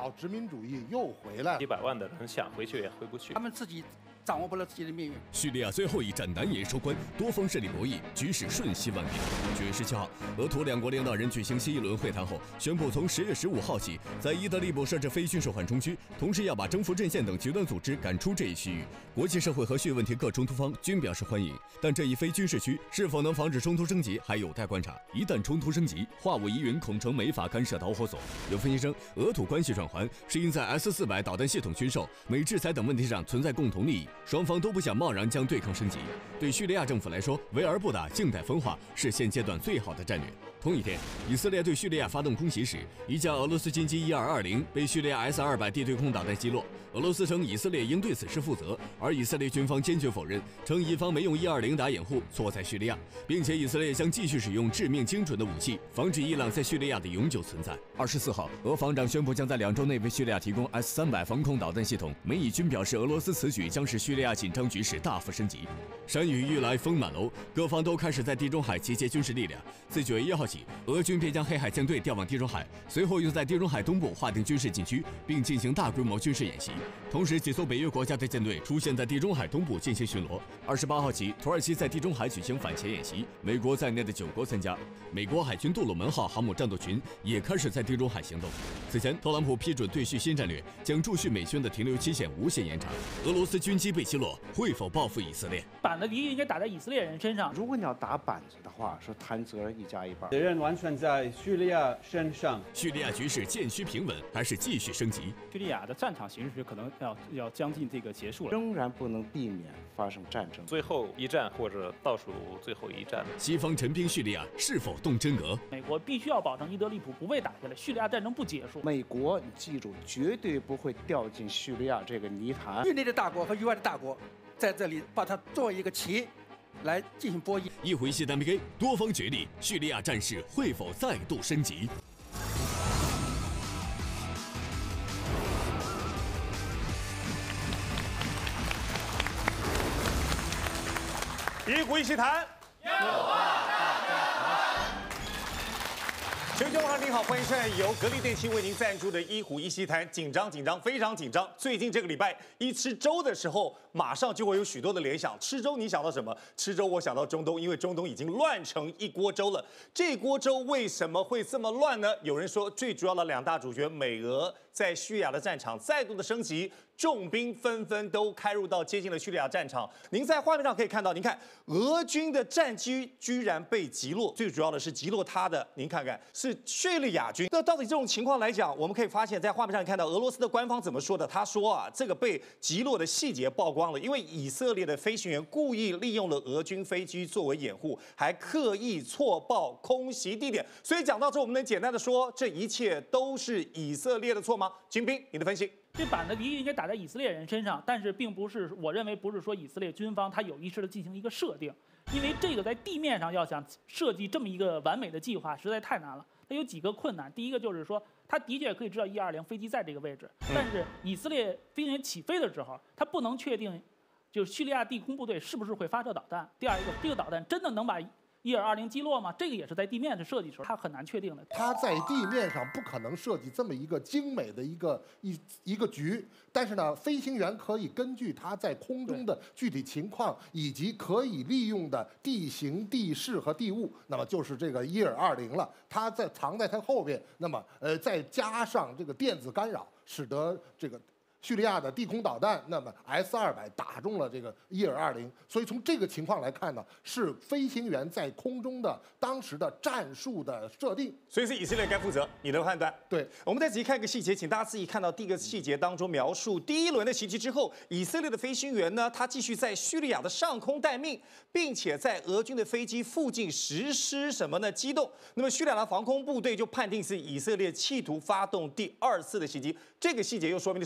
老殖民主义又回来了。 几百万的人想回去也回不去。 他们自己掌握不了自己的命运。 叙利亚最后一战难言收官，多方势力博弈，局势瞬息万变。9月17号，俄土两国领导人举行新一轮会谈后，宣布从10月15号起，在伊德利卜设置非军事缓冲区，同时要把征服阵线等极端组织赶出这一区域。国际社会和叙问题各冲突方均表示欢迎，但这一非军事区是否能防止冲突升级，还有待观察。一旦冲突升级，化武疑云恐成没法干涉导火索。有分析称，俄土关系转圜是因在 S-400导弹系统军售、美制裁等问题上存在共同利益，双方都不想贸然将对抗升级。对叙利亚政府来说，围而不打，静待分化是现阶段最好的战略。同一天，以色列对叙利亚发动空袭时，一架俄罗斯军机1220被叙利亚 S-200地对空导弹击落。俄罗斯称以色列应对此事负责，而以色列军方坚决否认，称以方没用120打掩护，错在叙利亚，并且以色列将继续使用致命精准的武器，防止伊朗在叙利亚的永久存在。24号，俄防长宣布将在2周内为叙利亚提供 S-300防空导弹系统。美以军表示，俄罗斯此举将使叙利亚紧张局势大幅升级。山雨欲来风满楼，各方都开始在地中海集结军事力量。自9月1号起，俄军便将黑海舰队调往地中海，随后又在地中海东部划定军事禁区，并进行大规模军事演习。同时，几艘北约国家的舰队出现在地中海东部进行巡逻。28号起，土耳其在地中海举行反潜演习，美国在内的9国参加。美国海军杜鲁门号航母战斗群也开始在地中海行动。此前，特朗普批准对叙新战略，将驻叙美军的停留期限无限延长。俄罗斯军机被击落，会否报复以色列？ 板的敌应该打在以色列人身上。 如果你要打板子的话，说谈责任1加1半， 责任完全在叙利亚身上。 叙利亚局势渐趋平稳，还是继续升级？ 叙利亚的战场形势可能要将近这个结束了， 仍然不能避免发生战争。 最后一战或者倒数最后一战， 西方陈兵叙利亚是否动真格？ 美国必须要保证伊德利卜不被打下来，叙利亚战争不结束。 美国，你记住，绝对不会掉进叙利亚这个泥潭。 域内的大国和域外的大国在这里把它作为一个棋来进行博弈。 一回西单 PK， 多方角力，叙利亚战事会否再度升级？ 一股一起谈，有话大家谈。全球网友您好，欢迎收看由格力电器为您赞助的《一虎一席谈》。紧张，非常紧张。最近这个礼拜一吃粥的时候，马上就会有许多的联想。吃粥你想到什么？吃粥我想到中东，因为中东已经乱成一锅粥了。这锅粥为什么会这么乱呢？有人说，最主要的2大主角美俄在叙利亚的战场再度的升级。重兵纷纷都开入到接近了叙利亚战场。您在画面上可以看到，您看俄军的战机居然被击落，最主要的是击落他的，您看看是叙利亚军。那到底这种情况来讲，我们可以发现，在画面上看到俄罗斯的官方怎么说的？他说啊，这个被击落的细节曝光了，因为以色列的飞行员故意利用了俄军飞机作为掩护，还刻意错报空袭地点。所以讲到这，我们能简单的说，这一切都是以色列的错吗？金兵，你的分析。 这板的敌应该打在以色列人身上，但是并不是，我认为不是说以色列军方他有意识的进行一个设定，因为这个在地面上要想设计这么一个完美的计划实在太难了。它有几个困难，第一个就是说，他的确可以知道120飞机在这个位置，但是以色列飞行员起飞的时候，他不能确定，就是叙利亚地空部队是不是会发射导弹。第二一个，这个导弹真的能把1220击落吗？这个也是在地面的设计时候，它很难确定的。 它在地面上不可能设计这么一个精美的一个局，但是呢，飞行员可以根据它在空中的具体情况以及可以利用的地形、地势和地物，那么就是这个1220了。它藏在它后边，那么再加上这个电子干扰，使得这个叙利亚的地空导弹，那么 S-200打中了这个1220，所以从这个情况来看呢，是飞行员在空中的当时的战术的设定， 所以是以色列该负责，你的判断。 对， 我们再仔细看一个细节，请大家仔细看到第一个细节当中描述，第一轮的袭击之后，以色列的飞行员呢，他继续在叙利亚的上空待命，并且在俄军的飞机附近实施什么呢？机动。那么叙利亚的防空部队就判定是以色列企图发动第2次的袭击。这个细节又说明了什么？王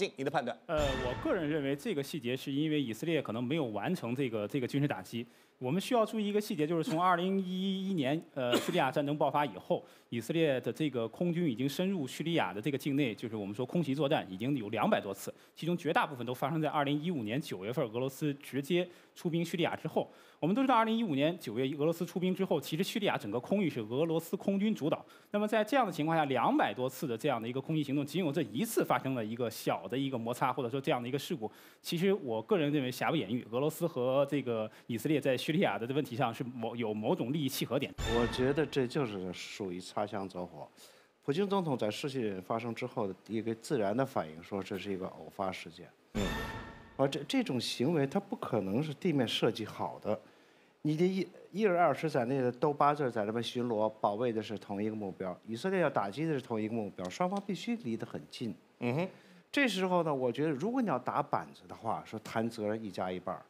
进，你的判断？ 我个人认为这个细节是因为以色列可能没有完成这个军事打击。我们需要注意一个细节，就是从2011年叙利亚战争爆发以后，以色列的这个空军已经深入叙利亚的这个境内，就是我们说空袭作战已经有200多次，其中绝大部分都发生在2015年9月份俄罗斯直接出兵叙利亚之后。我们都知道，2015年9月俄罗斯出兵之后，其实叙利亚整个空域是俄罗斯空军主导。那么在这样的情况下，200多次的这样的一个空袭行动，仅有这一次发生了一个小的一个摩擦，或者说这样的一个事故。其实我个人认为瑕不掩瑜，俄罗斯和这个以色列在叙利亚的问题上是有某种利益契合点。 我觉得这就是属于擦枪走火。普京总统在事情发生之后的一个自然的反应，说这是一个偶发事件。而这种行为，它不可能是地面设计好的。你的一人20在内的都8字在那边巡逻，保卫的是同一个目标。以色列要打击的是同一个目标，双方必须离得很近。这时候呢，我觉得如果你要打板子的话，说谈责任1加1半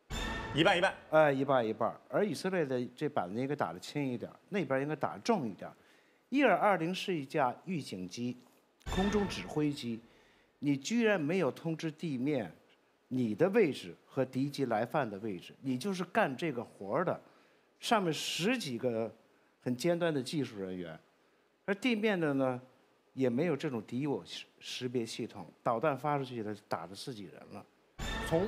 ，1半1半。 1半1半。而以色列的这板子应该打得轻一点，那边应该打得重一点。1220是一架预警机，空中指挥机，你居然没有通知地面你的位置和敌机来犯的位置，你就是干这个活的，上面10几个很尖端的技术人员，而地面的呢，也没有这种敌我识别系统，导弹发出去了，打着自己人了。 从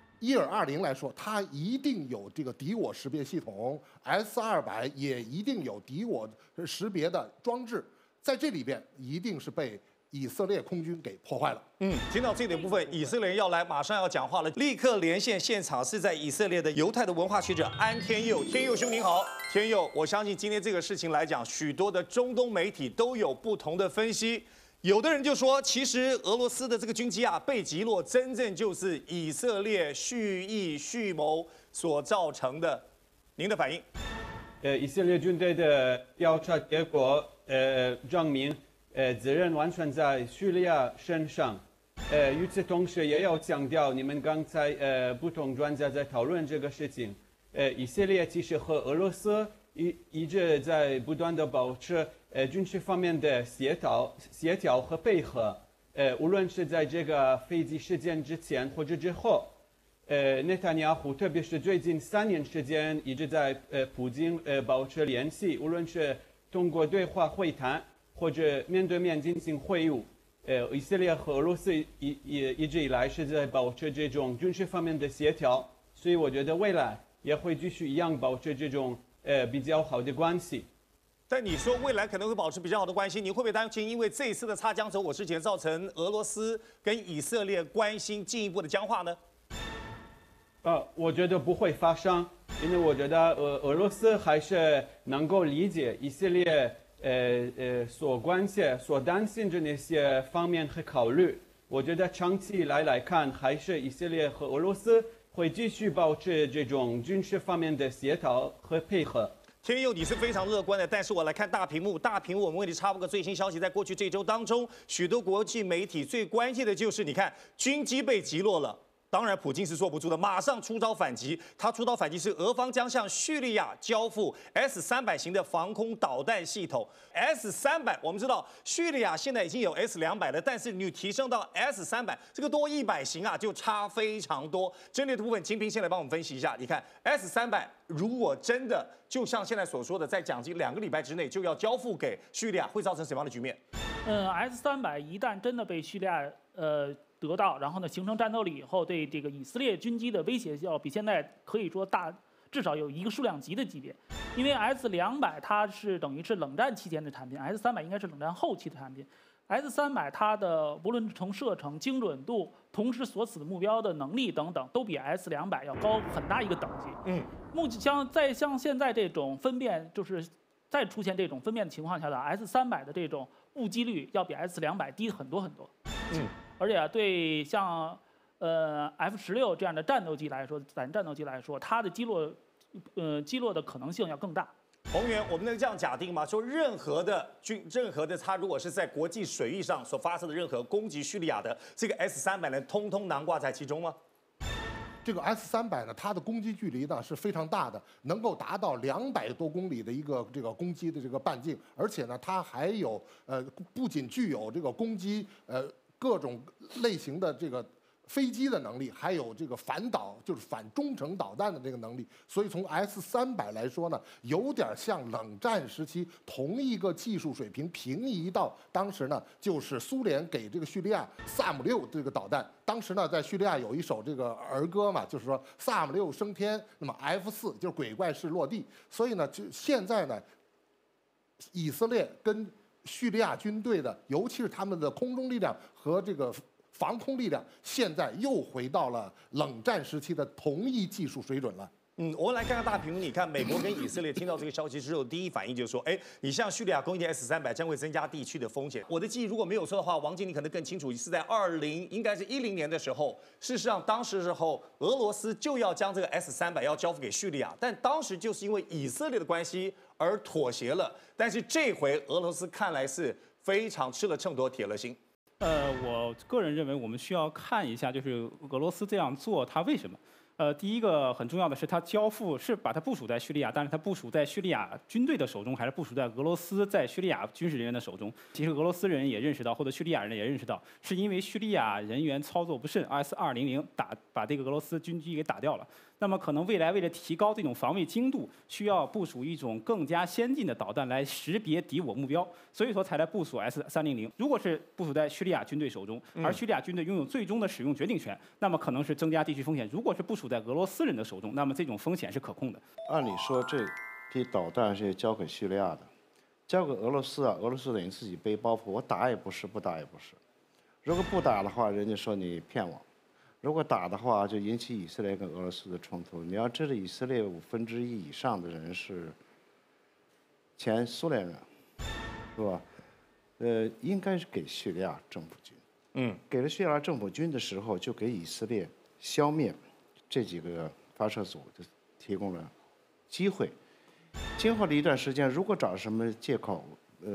1220来说，它一定有这个敌我识别系统 ，S200也一定有敌我识别的装置，在这里边一定是被以色列空军给破坏了。 听到这点部分，以色列人要来，马上要讲话了，立刻连线现场，是在以色列的犹太的文化学者安天佑。天佑兄您好，天佑，我相信今天这个事情来讲，许多的中东媒体都有不同的分析。有的人就说，其实俄罗斯的这个军机被击落，真正就是以色列蓄意蓄谋所造成的。您的反应？ 以色列军队的调查结果证明，责任完全在叙利亚身上。与此同时，也要强调，你们刚才不同专家在讨论这个事情。以色列其实和俄罗斯一直在不断的保持军事方面的协调和配合。无论是在这个飞机事件之前或者之后，内塔尼亚胡特别是最近3年时间一直在普京保持联系，无论是通过对话会谈或者面对面进行会晤。以色列和俄罗斯一直以来是在保持这种军事方面的协调，所以我觉得未来也会继续一样保持这种比较好的关系。 但你说未来可能会保持比较好的关系，你会不会担心因为这一次的擦枪走火事件造成俄罗斯跟以色列关系进一步的僵化呢？ 我觉得不会发生，因为我觉得俄罗斯还是能够理解以色列所关切、所担心的那些方面和考虑。我觉得长期以来看，还是以色列和俄罗斯会继续保持这种军事方面的协调和配合。 天佑，你是非常乐观的，但是我来看大屏幕，我们为你插播个最新消息，在过去这周当中，许多国际媒体最关切的就是，你看军机被击落了。当然，普京是坐不住的，马上出招反击。他出招反击是俄方将向叙利亚交付 S300型的防空导弹系统。S300，我们知道叙利亚现在已经有 S200了，但是你提升到 S300，这个多100型就差非常多。针对的部分，秦平先来帮我们分析一下。你看 S300如果真的就像现在所说的，在讲机2个礼拜之内就要交付给叙利亚，会造成什么样的局面 ？S300一旦真的被叙利亚得到，然后呢形成战斗力以后，对这个以色列军机的威胁要比现在可以说至少有一个数量级的级别。因为 S200它是等于是冷战期间的产品 ，S300应该是冷战后期的产品。S300它的无论从射程、精准度、同时锁死目标的能力等等，都比 S200要高很大一个等级。目前像现在这种分辨，就是再出现这种分辨的情况下的 S300的这种误击率要比 S200低很多很多。而且对像F16这样的战斗机来说，咱战斗机来说，它的击落的可能性要更大。 宏源，我们能这样假定吗？说任何的它如果是在国际水域上所发射的任何攻击叙利亚的这个 S300呢，通通囊括在其中吗？ 这个 S300呢，它的攻击距离呢是非常大的，能够达到200多公里的一个这个攻击的这个半径，而且呢，它还有不仅具有这个攻击各种类型的这个飞机的能力，还有这个反导，就是反中程导弹的这个能力。所以从 S-300来说呢，有点像冷战时期同一个技术水平平移到当时呢，就是苏联给这个叙利亚萨姆6这个导弹。当时呢，在叙利亚有一首这个儿歌嘛，就是说萨姆6升天，那么 F4就是鬼怪式落地。所以呢，就现在呢，以色列跟叙利亚军队的，尤其是他们的空中力量和这个防空力量，现在又回到了冷战时期的同一技术水准了。 我们来看看大屏幕。你看，美国跟以色列听到这个消息之后，第一反应就是说，你向叙利亚供应 S-300将会增加地区的风险。我的记忆如果没有错的话，王经理可能更清楚，是在应该是2010年的时候，事实上当时的时候，俄罗斯就要将这个 S-300要交付给叙利亚，但当时就是因为以色列的关系而妥协了。但是这回俄罗斯看来是非常吃了秤砣铁了心。 我个人认为我们需要看一下，就是俄罗斯这样做，它为什么？第一个很重要的是，它交付是把它部署在叙利亚，但是它部署在叙利亚军队的手中，还是部署在俄罗斯在叙利亚军事人员的手中？其实俄罗斯人也认识到，或者叙利亚人也认识到，是因为叙利亚人员操作不慎 ，S-200把这个俄罗斯军机给打掉了。那么可能未来为了提高这种防卫精度，需要部署一种更加先进的导弹来识别敌我目标，所以说才来部署 S-300。如果是部署在叙利亚军队手中，而叙利亚军队拥有最终的使用决定权，那么可能是增加地区风险。如果是部署在俄罗斯人的手中，那么这种风险是可控的。 按理说，这批导弹是交给叙利亚的，交给俄罗斯啊，俄罗斯等于自己背包袱，我打也不是，不打也不是。如果不打的话，人家说你骗我；如果打的话，就引起以色列跟俄罗斯的冲突。你要知道，以色列1/5以上的人是前苏联人，是吧？应该是给叙利亚政府军。给了叙利亚政府军的时候，就给以色列消灭这几个发射组就提供了机会。今后的一段时间，如果找什么借口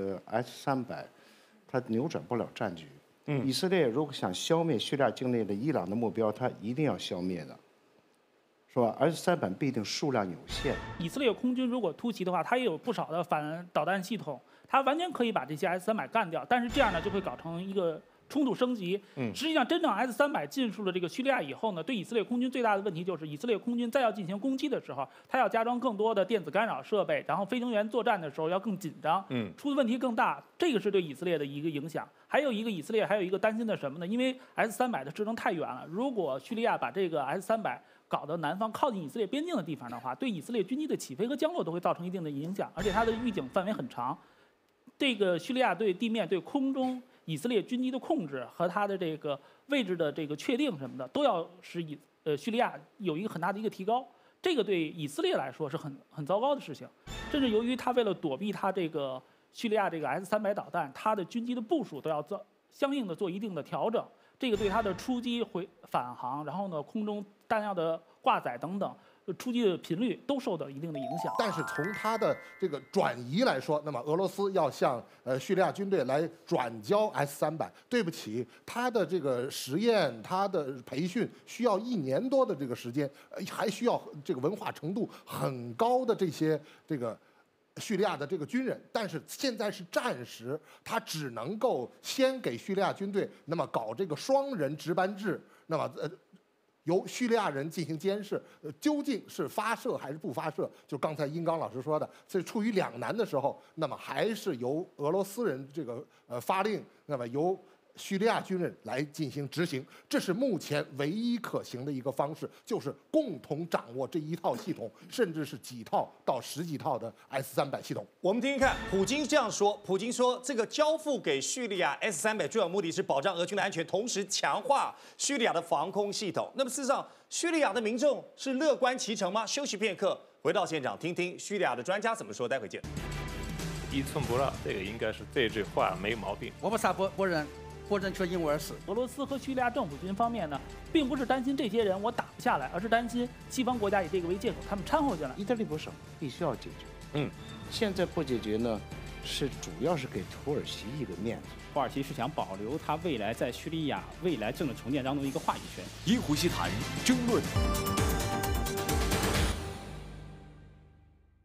，S-300它扭转不了战局。以色列如果想消灭叙利亚境内的伊朗的目标，它一定要消灭的，是吧？S-300必定数量有限。 以色列空军如果突袭的话，它也有不少的反导弹系统，它完全可以把这些 S-300干掉。但是这样呢，就会搞成一个冲突升级。实际上，真正 S-300进入了这个叙利亚以后呢，对以色列空军最大的问题就是，以色列空军再要进行攻击的时候，它要加装更多的电子干扰设备，然后飞行员作战的时候要更紧张，出的问题更大。这个是对以色列的一个影响。还有一个以色列还有一个担心的什么呢？因为 S-300的射程太远了，如果叙利亚把这个 S-300搞到南方靠近以色列边境的地方的话，对以色列军机的起飞和降落都会造成一定的影响，而且它的预警范围很长。这个叙利亚对地面、对空中以色列军机的控制和它的这个位置的这个确定什么的，都要使叙利亚有一个很大的一个提高。这个对以色列来说是很糟糕的事情，甚至由于它为了躲避它这个叙利亚这个 S-300导弹，它的军机的部署都要相应的做一定的调整。这个对它的出击、返航，然后呢空中弹药的挂载等等，出击的频率都受到一定的影响。 但是从它的这个转移来说，那么俄罗斯要向叙利亚军队来转交 S-300，对不起，它的这个实验、它的培训需要1年多的这个时间，还需要这个文化程度很高的这些这个叙利亚的这个军人。但是现在是战时，他只能够先给叙利亚军队那么搞这个双人值班制，那么由叙利亚人进行监视，究竟是发射还是不发射？就刚才殷刚老师说的，在处于两难的时候，那么还是由俄罗斯人这个发令，那么由叙利亚军人来进行执行，这是目前唯一可行的一个方式，就是共同掌握这一套系统，甚至是几套到10几套的 S-300系统。 我们听听看，普京这样说，普京说这个交付给叙利亚 S-300主要目的是保障俄军的安全，同时强化叙利亚的防空系统。那么事实上，叙利亚的民众是乐观其成吗？休息片刻，回到现场听听叙利亚的专家怎么说，待会见。 一寸不让，这个应该是这句话没毛病。 我不杀不认。不正确因我而死。 俄罗斯和叙利亚政府军方面呢，并不是担心这些人我打不下来，而是担心西方国家以这个为借口，他们掺和进来。 意大利不省必须要解决。现在不解决呢，主要是给土耳其一个面子。 土耳其是想保留他未来在叙利亚未来政治重建当中一个话语权。 一湖西谈争论。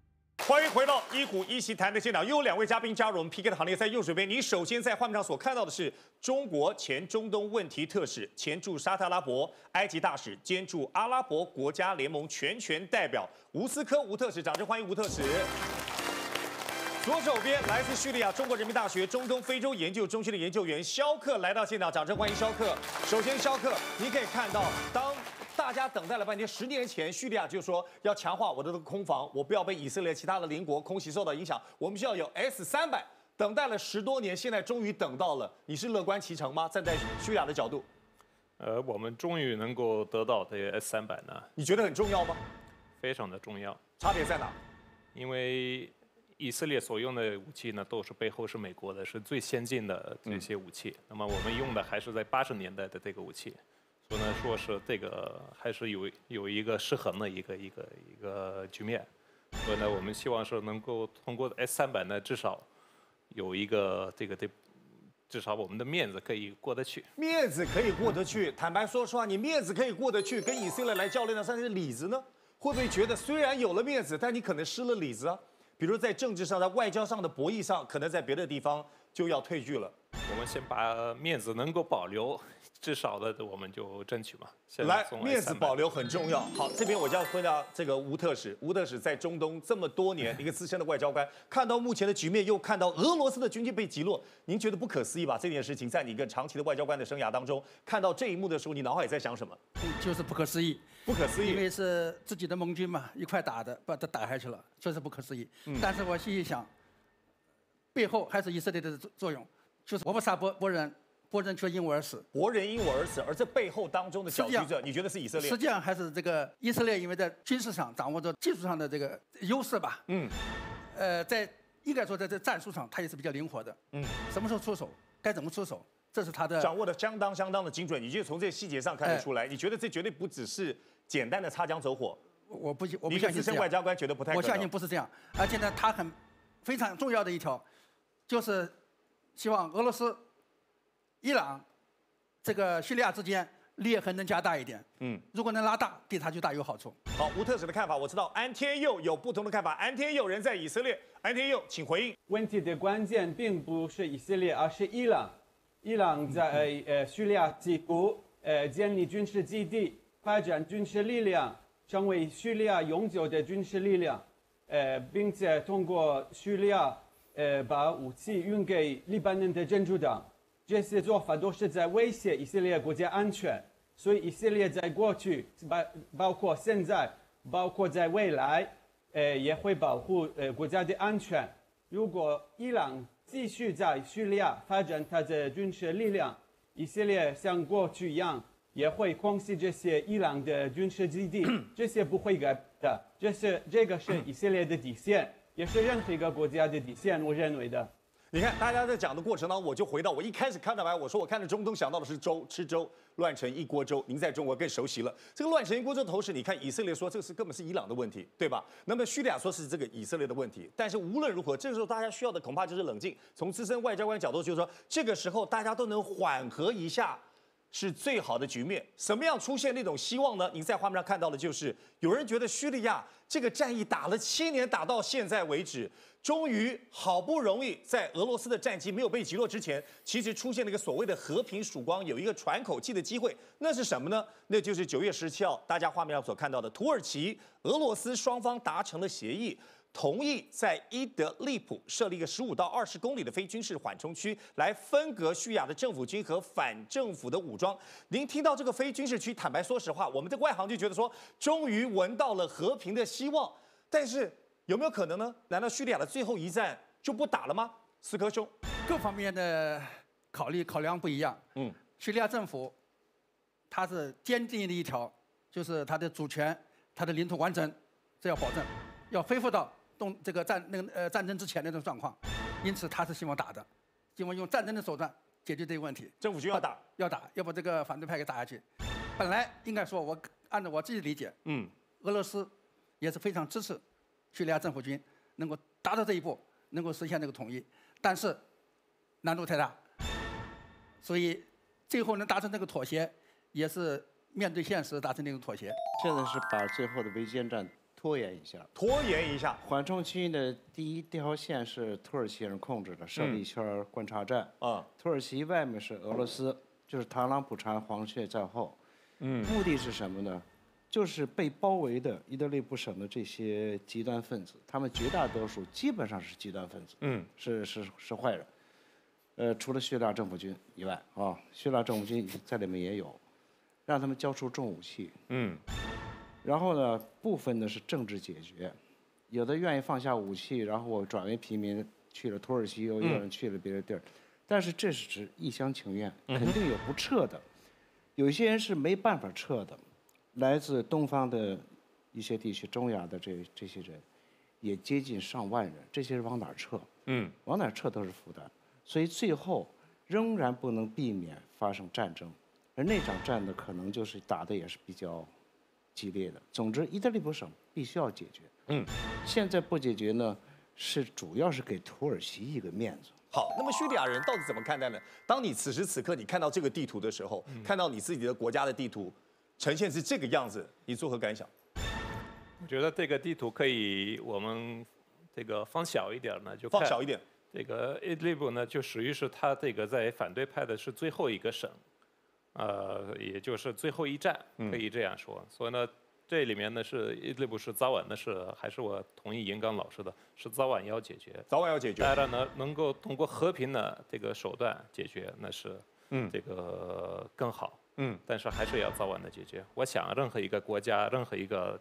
欢迎回到一虎一席谈的现场，又有2位嘉宾加入我们 PK 的行列。在右手边，你首先在画面上所看到的是中国前中东问题特使、前驻沙特阿拉伯、埃及大使兼驻阿拉伯国家联盟全权代表吴斯科吴特使，掌声欢迎吴特使。左手边来自叙利亚中国人民大学中东非洲研究中心的研究员肖克来到现场，掌声欢迎肖克。首先，肖克，你可以看到，当大家等待了半天，10年前叙利亚就说要强化我的空防，我不要被以色列其他的邻国空袭受到影响，我们需要有 S-300。等待了10多年，现在终于等到了，你是乐观其成吗？站在叙利亚的角度， 我们终于能够得到这个 S-300呢， 你觉得很重要吗？ 非常的重要。 差别在哪？因为以色列所用的武器呢，都是背后是美国的，是最先进的这些武器。那么我们用的还是在80年代的这个武器，所以呢，说是这个还是有一个失衡的一个局面。所以呢，我们希望是能够通过 S-300呢，至少有一个至少我们的面子可以过得去。 面子可以过得去，坦白说实话，你面子可以过得去，跟以色列来较量的算是里子呢？会不会觉得虽然有了面子，但你可能失了里子啊？比如在政治上、在外交上的博弈上，可能在别的地方就要退居了。 我们先把面子能够保留，至少的我们就争取嘛。 来，面子保留很重要。好，这边我就要回到这个吴特使。吴特使在中东这么多年，一个资深的外交官，看到目前的局面，又看到俄罗斯的军机被击落，您觉得不可思议吧？这件事情在你一个长期的外交官的生涯当中，看到这一幕的时候，你脑海在想什么？ 就是不可思议。 不可思议， 因为是自己的盟军嘛，一块打的，把他打下去了，确实不可思议。但是我细一想，背后还是以色列的作用，就是我不杀伯仁，伯仁却因我而死。 伯仁因我而死，而这背后当中的搅局者，你觉得是以色列？ 实际上还是这个以色列，因为在军事上掌握着技术上的这个优势吧。在应该说在这战术上，他也是比较灵活的。什么时候出手，该怎么出手。这是他的掌握的相当的精准，你就从这些细节上看得出来。你觉得这绝对不只是简单的擦枪走火？ 我不相信。 资深外交官觉得不太可能。 我相信不是这样，而且呢，他非常重要的一条，就是希望俄罗斯、伊朗、这个叙利亚之间裂痕能加大一点。如果能拉大，对他就大有好处。 好，吴特使的看法我知道，安天佑有不同的看法。安天佑人在以色列，安天佑请回应。 问题的关键并不是以色列，而是伊朗。伊朗在叙利亚几乎建立军事基地，发展军事力量，成为叙利亚永久的军事力量，并且通过叙利亚把武器运给黎巴嫩的真主党，这些做法都是在威胁以色列国家安全。所以以色列在过去，包括现在，包括在未来，也会保护国家的安全。如果伊朗继续在叙利亚发展它的军事力量，以色列像过去一样也会攻击这些伊朗的军事基地，这些不会改的。这个是以色列的底线，也是任何一个国家的底线，我认为的。 你看，大家在讲的过程当中，我就回到我一开始看到来，我说我看着中东想到的是粥，吃粥乱成一锅粥。您在中国更熟悉了，这个乱成一锅粥的同时，你看以色列说这根本是伊朗的问题，对吧？那么叙利亚说是这个以色列的问题。但是无论如何，这个时候大家需要的恐怕就是冷静。从资深外交官角度就是说，这个时候大家都能缓和一下，是最好的局面。什么样出现那种希望呢？您在画面上看到的就是有人觉得叙利亚这个战役打了7年，打到现在为止。终于好不容易在俄罗斯的战机没有被击落之前，其实出现了一个所谓的和平曙光，有一个喘口气的机会。那是什么呢？那就是9月17号大家画面上所看到的，土耳其、俄罗斯双方达成了协议，同意在伊德利卜设立一个15到20公里的非军事缓冲区，来分隔叙利亚的政府军和反政府的武装。您听到这个非军事区，坦白说实话，我们在外行就觉得说，终于闻到了和平的希望，但是。有没有可能呢？难道叙利亚的最后一战就不打了吗？斯科兄， 各方面的考量不一样。叙利亚政府，它是坚定的一条，就是它的主权、它的领土完整，这要保证，要恢复到战争之前那种状况。因此，他是希望打的，希望用战争的手段解决这个问题。 政府军要打， 要把这个反对派给打下去。本来应该说，我按照我自己理解，俄罗斯也是非常支持。叙利亚政府军能够达到这一步，能够实现这个统一，但是难度太大，所以最后能达成这个妥协，也是面对现实达成这种妥协。 现在是把最后的围歼战拖延一下。 拖延一下。 缓冲区的第一条线是土耳其人控制的设立圈观察站，土耳其外面是俄罗斯，就是螳螂捕蝉，黄雀在后。目的是什么呢？就是被包围的伊德利卜省的这些极端分子，他们绝大多数基本上是极端分子，是坏人。除了叙利亚政府军以外啊，叙利亚政府军在里面也有，让他们交出重武器。然后呢，部分呢是政治解决，有的愿意放下武器，然后我转为平民，去了土耳其，有人去了别的地儿，但是这是指一厢情愿，肯定有不撤的，有些人是没办法撤的。来自东方的一些地区，中亚的这些人，也接近上万人，这些人往哪儿撤？往哪儿撤都是负担，所以最后仍然不能避免发生战争，而那场战呢，可能就是打的也是比较激烈的。总之，伊德利卜省必须要解决。现在不解决呢，主要是给土耳其一个面子。 好，那么叙利亚人到底怎么看待呢？当你此时此刻你看到这个地图的时候，看到你自己的国家的地图呈现是这个样子，你作何感想？ 我觉得这个地图可以我们这个放小一点呢，就放小一点。 这个伊德利卜呢，就属于是他这个在反对派的是最后一个省，也就是最后一站，可以这样说。所以呢，这里面呢是伊德利卜是早晚的是，还是我同意严刚老师的，是早晚要解决。 早晚要解决。 当然呢，能够通过和平的这个手段解决，那是这个更好。但是还是要早晚的解决。我想，任何一个国家，任何一个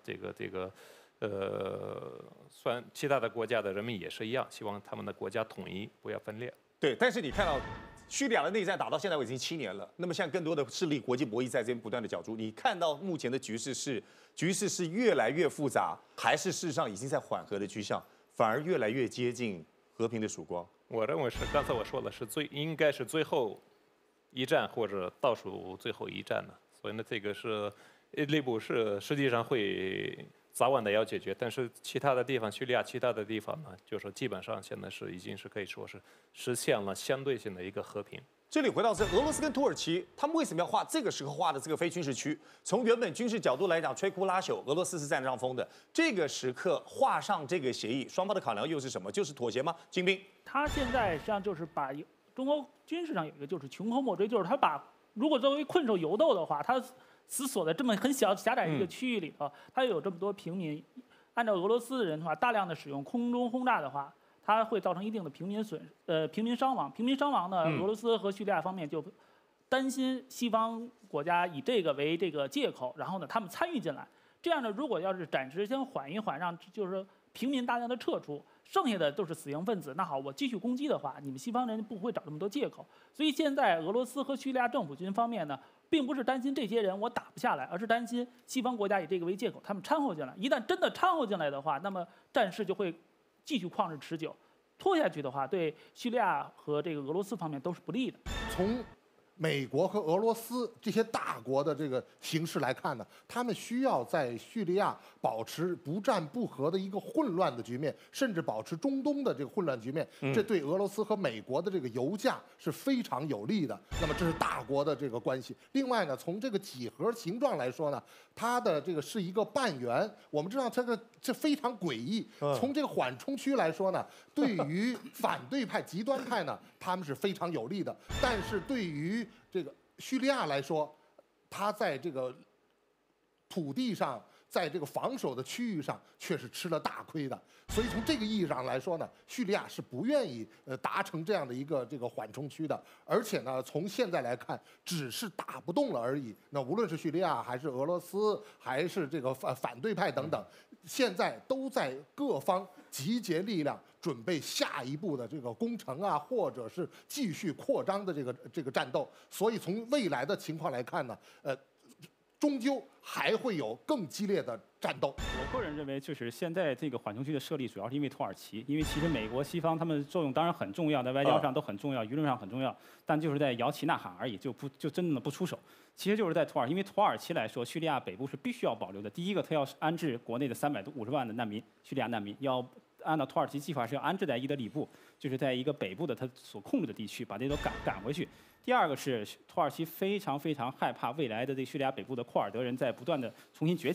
算其他的国家的人民也是一样，希望他们的国家统一，不要分裂。 对，但是你看到叙利亚的内战打到现在已经7年了，那么现在更多的势力、国际博弈在这边不断的角逐。你看到目前的局势是越来越复杂，还是事实上已经在缓和的趋向，反而越来越接近和平的曙光？ 我认为是，刚才我说的是应该是最后一战或者倒数最后一战呢，所以呢，这个是伊德利卜是实际上会早晚的要解决，但是其他的地方，叙利亚其他的地方呢，就是基本上现在已经可以说是实现了相对性的一个和平。 这里回到俄罗斯跟土耳其，他们为什么要画这个时候画的这个非军事区？从原本军事角度来讲，摧枯拉朽，俄罗斯是占上风的。这个时刻画上这个协议，双方的考量又是什么？就是妥协吗？金兵， 他现在实际上就是把中国军事上有一个就是穷寇莫追，就是他把如果作为困兽犹斗的话，他死锁在这么很狭窄一个区域里头，他有这么多平民，按照俄罗斯的人的话，大量的使用空中轰炸的话，它会造成一定的平民伤亡。平民伤亡呢，俄罗斯和叙利亚方面就担心西方国家以这个为这个借口，然后呢他们参与进来。这样呢，如果要是暂时先缓一缓，让就是平民大量的撤出，剩下的都是死刑分子。那好，我继续攻击的话，你们西方人不会找这么多借口。所以现在俄罗斯和叙利亚政府军方面呢，并不是担心这些人我打不下来，而是担心西方国家以这个为借口，他们掺和进来。一旦真的掺和进来的话，那么战事就会继续旷日持久。拖下去的话，对叙利亚和这个俄罗斯方面都是不利的。 从美国和俄罗斯这些大国的这个形势来看呢，他们需要在叙利亚保持不战不和的一个混乱的局面，甚至保持中东的这个混乱局面，这对俄罗斯和美国的这个油价是非常有利的。那么这是大国的这个关系。另外呢，从这个几何形状来说呢，它的这个是一个半圆，我们知道这非常诡异。从这个缓冲区来说呢，对于反对派、极端派呢，他们是非常有利的，但是对于这个叙利亚来说，他在这个土地上，在这个防守的区域上，却是吃了大亏的。所以从这个意义上来说呢，叙利亚是不愿意达成这样的一个这个缓冲区的。而且呢，从现在来看，只是打不动了而已。那无论是叙利亚，还是俄罗斯，还是这个反对派等等，现在都在各方集结力量，准备下一步的这个攻城啊，或者是继续扩张的这个战斗。所以从未来的情况来看呢，终究还会有更激烈的战斗。 我个人认为，就是现在这个缓冲区的设立，主要是因为土耳其，因为其实美国、西方他们作用当然很重要，在外交上都很重要，舆论上很重要，但就是在摇旗呐喊而已，就真正的不出手。其实就是在土耳其，因为土耳其来说，叙利亚北部是必须要保留的。第一个，他要安置国内的350万的难民，叙利亚难民要按照土耳其计划是要安置在伊德利卜，就是在一个北部的他所控制的地区，把这都赶回去。第二个是土耳其非常害怕未来的这叙利亚北部的库尔德人在不断的重新崛起，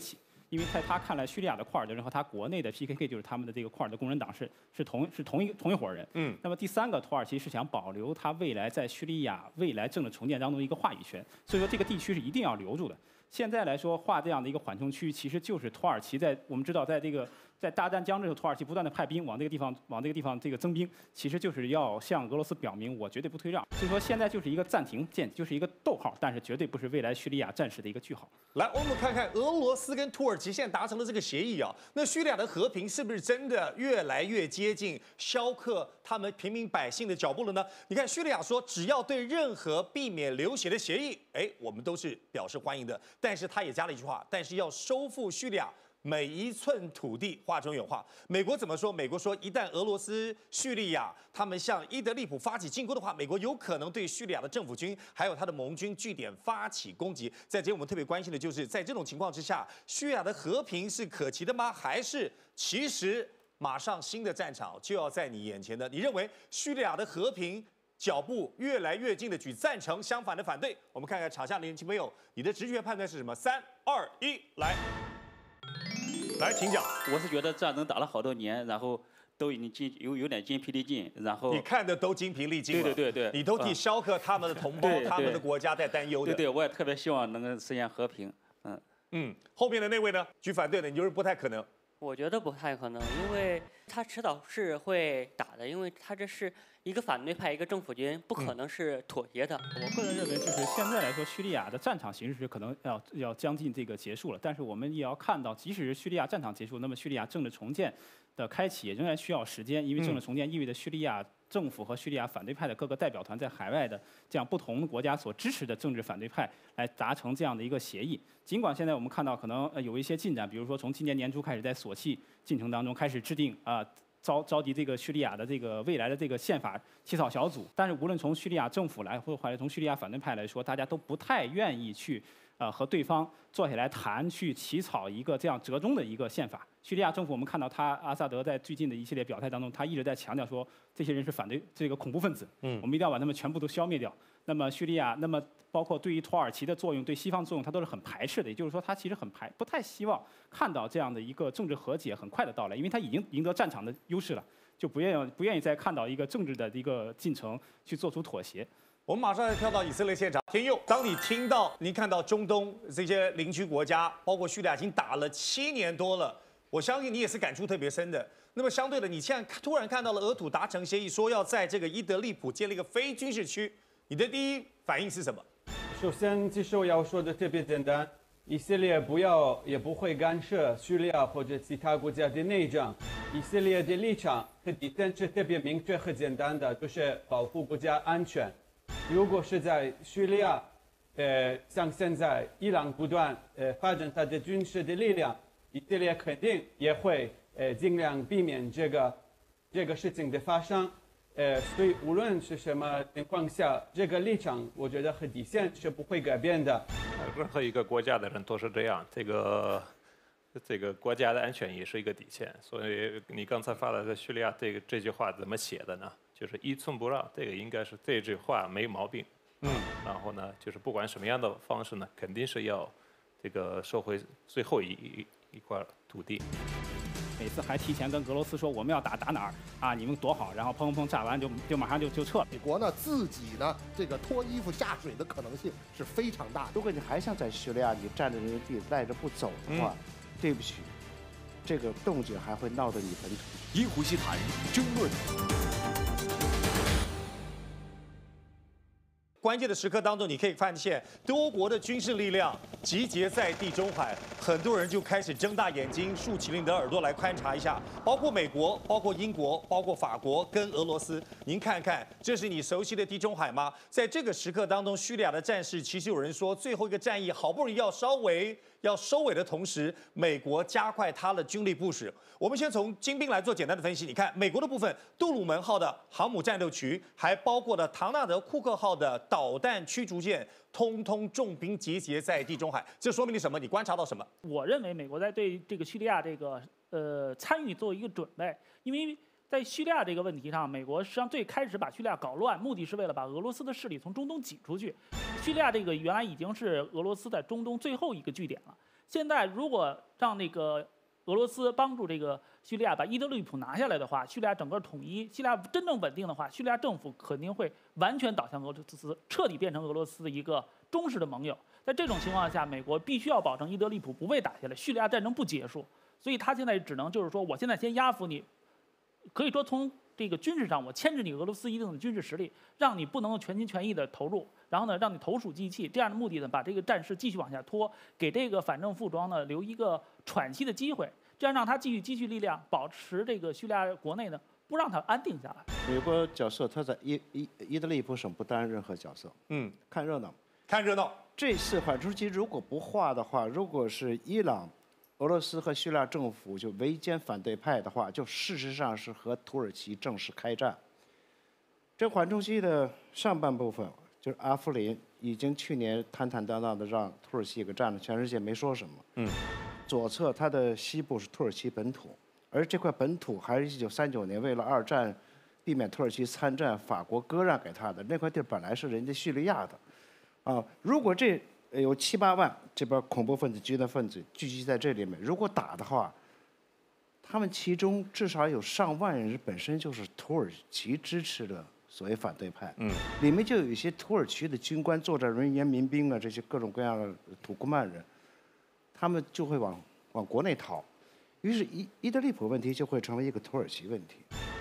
因为在他看来，叙利亚的库尔德人和他国内的 PKK 就是他们的这个库尔德工人党是同一伙人。那么第三个，土耳其是想保留他未来在叙利亚未来政治重建当中一个话语权，所以说这个地区是一定要留住的。现在来说，划这样的一个缓冲区，其实就是土耳其我们知道在大战僵之后，土耳其不断的派兵往这个地方增兵，其实就是要向俄罗斯表明我绝对不退让。所以说现在就是一个暂停键，就是一个逗号，但是绝对不是未来叙利亚战事的一个句号。 来，我们看看俄罗斯跟土耳其现在达成了这个协议啊，那叙利亚的和平是不是真的越来越接近削克他们平民百姓的脚步了呢？你看叙利亚说，只要对任何避免流血的协议，我们都是表示欢迎的。但是他也加了一句话，但是要收复叙利亚每一寸土地，话中有话。美国怎么说？美国说，一旦俄罗斯、叙利亚他们向伊德利卜发起进攻的话，美国有可能对叙利亚的政府军还有他的盟军据点发起攻击。在这，我们特别关心的就是，在这种情况之下，叙利亚的和平是可期的吗？还是其实马上新的战场就要在你眼前的？你认为叙利亚的和平脚步越来越近的举赞成，相反的反对？我们看看场下的年轻朋友，你的直觉判断是什么？3、2、1，来，请讲。 我是觉得战争打了好多年，然后都已经有点筋疲力尽，然后你看的都精疲力尽了。 对， 你都替肖克他们的同胞、他们的国家在担忧的。 对，我也特别希望能够实现和平。 后面的那位呢？举反对的，你就是不太可能。 我觉得不太可能，因为他迟早是会打的，因为他这是一个反对派，一个政府军，不可能是妥协的。 我个人认为，就是现在来说，叙利亚的战场形势可能要将近这个结束了，但是我们也要看到，即使是叙利亚战场结束，那么叙利亚政治重建的开启也仍然需要时间，因为政治重建意味着叙利亚政府和叙利亚反对派的各个代表团在海外的这样不同国家所支持的政治反对派来达成这样的一个协议。尽管现在我们看到可能有一些进展，比如说从今年年初开始在索契进程当中开始制定召集这个叙利亚的这个未来的这个宪法起草小组，但是无论从叙利亚政府来或者从叙利亚反对派来说，大家都不太愿意去和对方坐下来谈，去起草一个这样折中的一个宪法。叙利亚政府，我们看到阿萨德在最近的一系列表态当中，他一直在强调说，这些人是反对这个恐怖分子，我们一定要把他们全部都消灭掉。那么叙利亚，那么包括对于土耳其的作用、对西方作用，他都是很排斥的。也就是说，他其实不太希望看到这样的一个政治和解很快的到来，因为他已经赢得战场的优势了，就不愿意再看到一个政治的一个进程去做出妥协。 我们马上要跳到以色列现场。天佑，当你看到中东这些邻居国家，包括叙利亚已经打了7年多了，我相信你也是感触特别深的。那么相对的，你现在突然看到了俄土达成协议，说要在这个伊德利卜建立一个非军事区，你的第一反应是什么？ 首先，其实我要说的特别简单，以色列不要也不会干涉叙利亚或者其他国家的内政。以色列的立场和底线是特别明确和简单的，就是保护国家安全。如果是在叙利亚，像现在伊朗不断发展它的军事的力量，以色列肯定也会尽量避免这个事情的发生。所以无论是什么情况下，这个立场我觉得和底线是不会改变的。 任何一个国家的人都是这样，这个国家的安全也是一个底线。所以你刚才发的在叙利亚这句话怎么写的呢？就是一寸不让，这个应该是这句话没毛病。然后呢，就是不管什么样的方式呢，肯定是要这个收回最后一块土地。 每次还提前跟俄罗斯说我们要打哪儿啊，你们躲好，然后砰炸完就马上就撤了。 美国呢自己呢这个脱衣服下水的可能性是非常大的。 如果你还想在叙利亚你站在那个地赖着不走的话，对不起，这个动静还会闹到你本土。 一湖西谈争论。 关键的时刻当中，你可以发现多国的军事力量集结在地中海，很多人就开始睁大眼睛、竖起了你的耳朵来观察一下，包括美国、包括英国、包括法国跟俄罗斯。您看看，这是你熟悉的地中海吗？在这个时刻当中，叙利亚的战事其实有人说，最后一个战役好不容易要收尾的同时，美国加快它的军力部署。我们先从精兵来做简单的分析。你看，美国的部分，杜鲁门号的航母战斗群，还包括了唐纳德·库克号的导弹驱逐舰，通通重兵集结在地中海。这说明了什么？你观察到什么？ 我认为美国在对这个叙利亚这个参与做一个准备，因为在叙利亚这个问题上，美国实际上最开始把叙利亚搞乱，目的是为了把俄罗斯的势力从中东挤出去。叙利亚这个原来已经是俄罗斯在中东最后一个据点了。 现在如果让那个俄罗斯帮助这个叙利亚把伊德利卜拿下来的话，叙利亚整个统一，叙利亚真正稳定的话，叙利亚政府肯定会完全倒向俄罗斯，彻底变成俄罗斯的一个忠实的盟友。在这种情况下，美国必须要保证伊德利卜不被打下来，叙利亚战争不结束。所以他现在只能就是说，我现在先压服你，可以说从这个军事上，我牵制你俄罗斯一定的军事实力，让你不能够全心全意的投入，然后呢，让你投鼠忌器，这样的目的呢，把这个战事继续往下拖，给这个反政府装呢留一个喘息的机会，这样让他继续积蓄力量，保持这个叙利亚国内呢不让他安定下来。 美国角色他在伊德利卜省不担任任何角色，看热闹， 看热闹。 这次缓冲期如果不化的话，如果是伊朗、俄罗斯和叙利亚政府就围歼反对派的话，就事实上是和土耳其正式开战。这缓冲期的上半部分，就是阿夫林已经去年坦坦荡荡的让土耳其给占了，全世界没说什么。左侧它的西部是土耳其本土，而这块本土还是1939年为了二战避免土耳其参战，法国割让给他的那块地，本来是人家叙利亚的。如果这有7、8万这边恐怖分子、极端分子聚集在这里面，如果打的话，他们其中至少有上万人本身就是土耳其支持的所谓反对派，里面就有一些土耳其的军官、作战人员、民兵啊，这些各种各样的土库曼人，他们就会往国内逃，于是伊德利卜问题就会成为一个土耳其问题，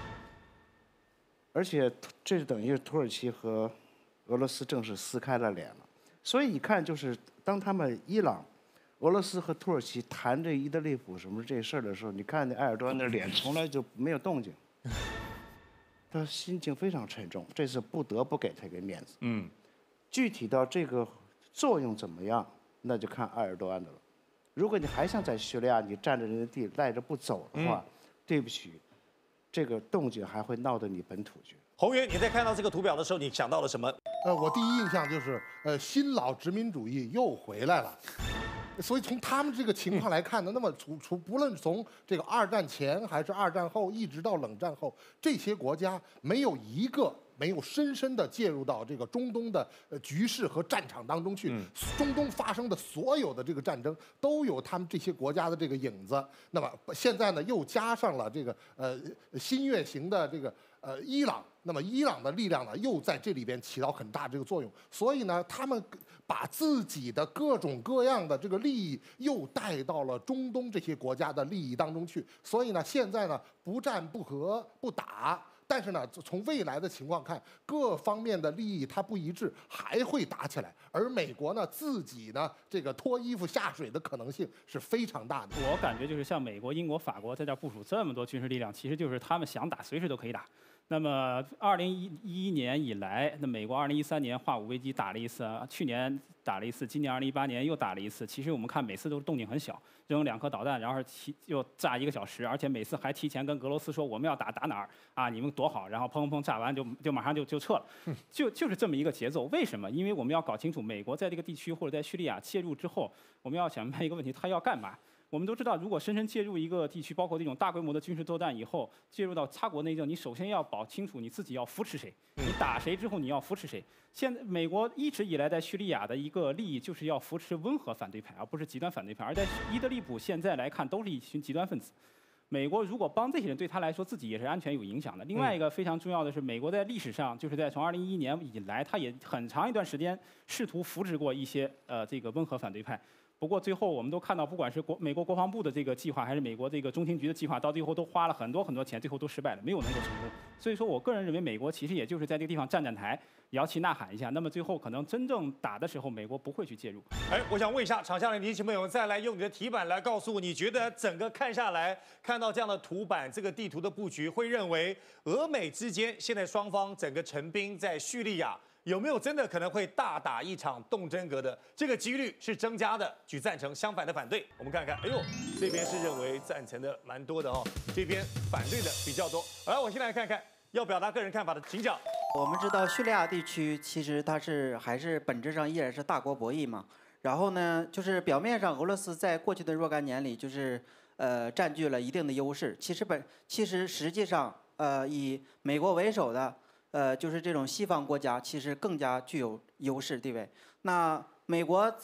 而且这等于是土耳其和俄罗斯正式撕开了脸了。所以你看，就是当他们伊朗、俄罗斯和土耳其谈这伊德利卜什么这事儿的时候，你看那埃尔多安的脸从来就没有动静，他心情非常沉重，这次不得不给他一个面子。具体到这个作用怎么样，那就看埃尔多安的了。如果你还想在叙利亚你占着人的地赖着不走的话，对不起，这个动静还会闹到你本土去。 宏源，你在看到这个图表的时候，你想到了什么？ 我第一印象就是新老殖民主义又回来了。所以从他们这个情况来看呢，那么不论从这个二战前还是二战后，一直到冷战后，这些国家没有一个没有深深地介入到这个中东的局势和战场当中去。中东发生的所有的这个战争都有他们这些国家的这个影子。那么现在呢，又加上了这个新月型的这个伊朗，那么伊朗的力量呢，又在这里边起到很大这个作用。所以呢，他们把自己的各种各样的这个利益又带到了中东这些国家的利益当中去。所以呢，现在呢，不战不和不打。但是呢，从未来的情况看，各方面的利益它不一致，还会打起来。而美国呢，自己呢，这个脱衣服下水的可能性是非常大的。 我感觉就是像美国、英国、法国在这部署这么多军事力量，其实就是他们想打，随时都可以打。那么2011年以来，那美国2013年化武危机打了一次，去年打了一次，今年2018年又打了一次。其实我们看每次都动静很小，扔2颗导弹，然后又炸1个小时，而且每次还提前跟俄罗斯说我们要打哪儿啊，你们躲好，然后砰砰砰炸完就马上就撤了，就是这么一个节奏。为什么？因为我们要搞清楚美国在这个地区或者在叙利亚介入之后，我们要想明白一个问题，他要干嘛？我们都知道，如果深深介入一个地区，包括这种大规模的军事作战以后，介入到他国内政，你首先要搞清楚你自己要扶持谁，你打谁之后你要扶持谁。现在美国一直以来在叙利亚的一个利益就是要扶持温和反对派，而不是极端反对派。而在伊德利卜现在来看，都是一群极端分子。美国如果帮这些人，对他来说自己也是安全有影响的。另外一个非常重要的是，美国在历史上就是从2011年以来，他也很长一段时间试图扶持过一些这个温和反对派。不过最后我们都看到，不管是美国国防部的这个计划，还是美国这个中情局的计划，到最后都花了很多钱，最后都失败了，没有能够成功。所以说我个人认为，美国其实也就是在这个地方站台，摇旗呐喊一下。那么最后可能真正打的时候，美国不会去介入。 我想问一下场下的年轻朋友，再来用你的题板来告诉我，你觉得整个看下来，看到这样的图板，这个地图的布局，会认为俄美之间现在双方整个陈兵在叙利亚，有没有真的可能会大打一场动真格的？这个几率是增加的，举赞成，相反的反对。我们看看，这边是认为赞成的蛮多的哦，这边反对的比较多。来，我先来看看要表达个人看法的，请讲。 我们知道叙利亚地区其实它还是本质上依然是大国博弈嘛。然后呢，就是表面上俄罗斯在过去的若干年里就是占据了一定的优势，其实实际上以美国为首的。就是这种西方国家其实更加具有优势地位。那美国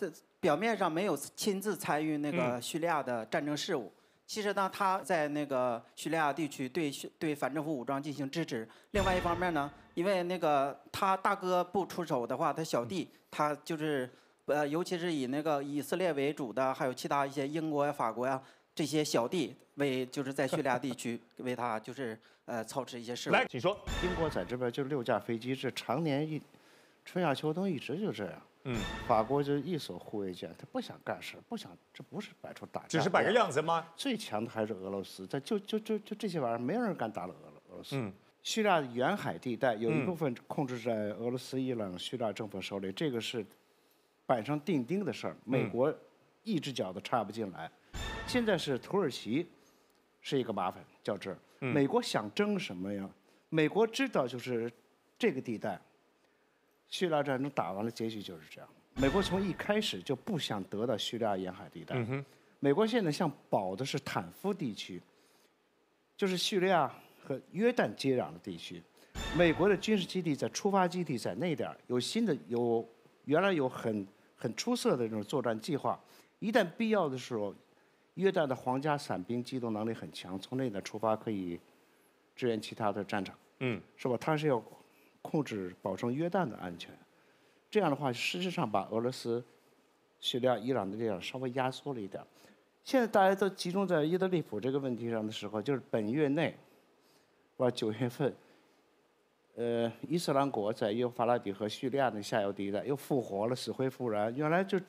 表面上没有亲自参与那个叙利亚的战争事务。其实呢，他在那个叙利亚地区对反政府武装进行支持。另外一方面呢，因为那个他大哥不出手的话，他小弟他就是尤其是以那个以色列为主的，还有其他一些英国呀、法国呀这些小弟就是在叙利亚地区为他就是操持一些事务。 来，请说。 英国在这边就6架飞机，这常年春夏秋冬一直就这样。法国就一艘护卫舰，他不想干事，这不是摆出打架， 只是摆个样子吗？ 最强的还是俄罗斯，就这些玩意儿，没有人敢打了俄罗斯。叙利亚的沿海地带有一部分控制在俄罗斯、伊朗、叙利亚政府手里，这个是板上钉钉的事儿，美国一只脚都插不进来。现在是土耳其是一个麻烦较真儿，美国想争什么呀？美国知道就是这个地带。叙利亚战争打完了，结局就是这样。美国从一开始就不想得到叙利亚沿海地带。美国现在想保的是坦夫地区，就是叙利亚和约旦接壤的地区。美国的军事基地在出发基地在那点儿原来有很出色的这种作战计划。一旦必要的时候，约旦的皇家伞兵机动能力很强，从那点出发可以支援其他的战场。是吧？它是要保证约旦的安全，这样的话，事实上把俄罗斯、叙利亚、伊朗的力量稍微压缩了一点。现在大家都集中在伊德利卜这个问题上的时候，就是本月内，9月份，伊斯兰国在幼发拉底河叙利亚的下游地带又复活了，死灰复燃。原来就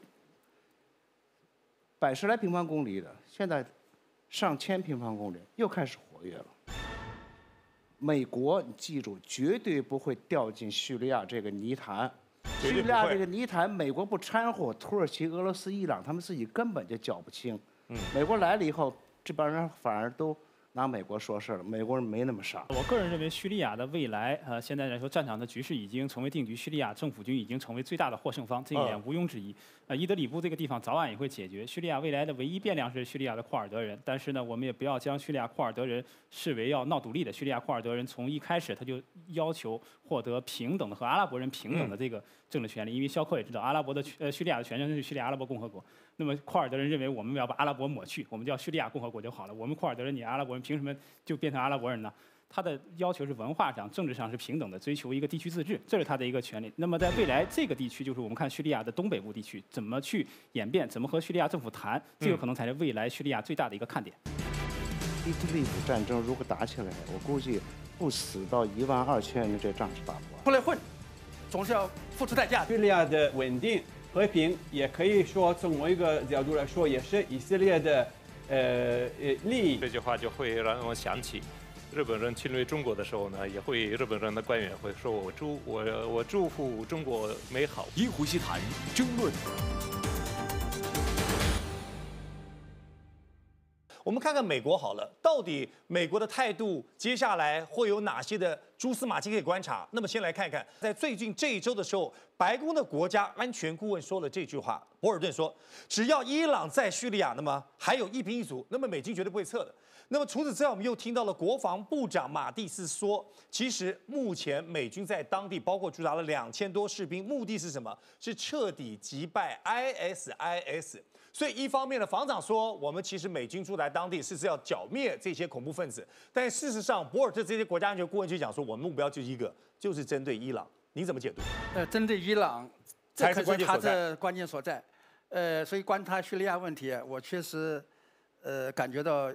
100来平方公里的，现在上千平方公里，又开始活跃了。美国，你记住，绝对不会掉进叙利亚这个泥潭。叙利亚这个泥潭，美国不掺和，土耳其、俄罗斯、伊朗他们自己根本就搅不清。美国来了以后，这帮人反而都拿美国说事了。美国人没那么傻。 我个人认为，叙利亚的未来，现在来说，战场的局势已经成为定局，叙利亚政府军已经成为最大的获胜方，这一点毋庸置疑。伊德里布这个地方早晚也会解决。叙利亚未来的唯一变量是叙利亚的库尔德人，但是呢，我们也不要将叙利亚库尔德人视为要闹独立的。叙利亚库尔德人从一开始他就要求获得平等的和阿拉伯人平等的这个政治权利，因为肖克也知道，叙利亚的全称是叙利亚阿拉伯共和国。那么库尔德人认为我们要把阿拉伯抹去，我们叫叙利亚共和国就好了。我们库尔德人，你阿拉伯人凭什么就变成阿拉伯人呢？他的要求是文化上、政治上是平等的，追求一个地区自治，这是他的一个权利。那么在未来这个地区，就是我们看叙利亚的东北部地区怎么去演变，怎么和叙利亚政府谈，这个可能才是未来叙利亚最大的一个看点。 伊德利卜战争如果打起来，我估计不死到12000人，这仗是打不完。 出来混，总是要付出代价。 叙利亚的稳定和平，也可以说从某一个角度来说，也是以色列的利益。 这句话就会让我想起。日本人侵略中国的时候呢，也会日本人的官员会说我祝福中国美好。 一湖西谈争论。 我们看看美国好了，到底美国的态度接下来会有哪些的蛛丝马迹可以观察？那么先来看看，在最近这一周的时候，白宫的国家安全顾问说了这句话，博尔顿说，只要伊朗在叙利亚，那么还有一兵一卒，那么美军绝对不会撤的。那么除此之外，我们又听到了国防部长马蒂斯说，其实目前美军在当地包括驻扎了2000多士兵，目的是什么？是彻底击败 ISIS。所以一方面呢，防长说我们其实美军驻在当地是要剿灭这些恐怖分子，但事实上博尔特这些国家安全顾问就讲说，我们目标就一个，就是针对伊朗。你怎么解读？ 针对伊朗，这可是他的关键所在。所以关他叙利亚问题，我确实感觉到。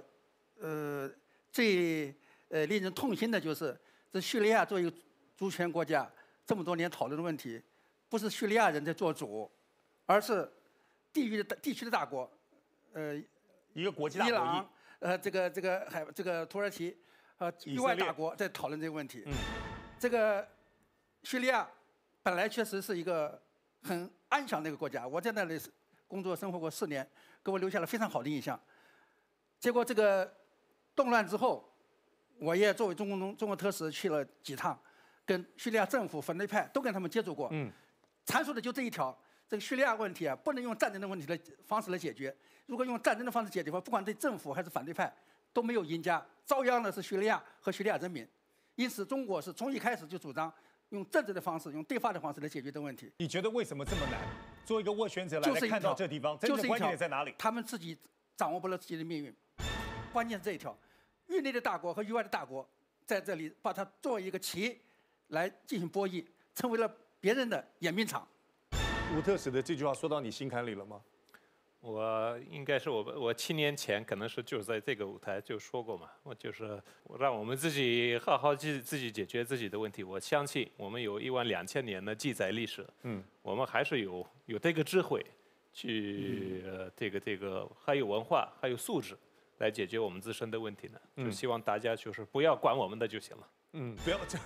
最令人痛心的就是，这叙利亚作为一个主权国家，这么多年讨论的问题，不是叙利亚人在做主，而是地区的大国， 一个国际大国， 伊朗，这个土耳其，域外大国在讨论这个问题。这个叙利亚本来确实是一个很安详的一个国家，我在那里工作生活过4年，给我留下了非常好的印象。结果这个动乱之后，我也作为中国特使去了几趟，跟叙利亚政府、反对派都跟他们接触过。阐述的就这一条：这个叙利亚问题啊，不能用战争的问题的方式来解决。如果用战争的方式解决的话，不管对政府还是反对派都没有赢家，遭殃的是叙利亚和叙利亚人民。因此，中国是从一开始就主张用政治的方式，用对话的方式来解决这个问题。 你觉得为什么这么难？作为一个斡旋者来看到这地方，真正关键点在哪里？ 他们自己掌握不了自己的命运，关键是这一条。域内的大国和域外的大国在这里把它作为一个棋来进行博弈，成为了别人的演兵场。 伍特使的这句话说到你心坎里了吗？ 我应该是我7年前可能是就是在这个舞台就说过嘛，让我们自己好好自己解决自己的问题。我相信我们有12000年的记载历史，我们还是有这个智慧去这个还有文化还有素质来解决我们自身的问题呢。就希望大家就是不要管我们的就行了。 不要这，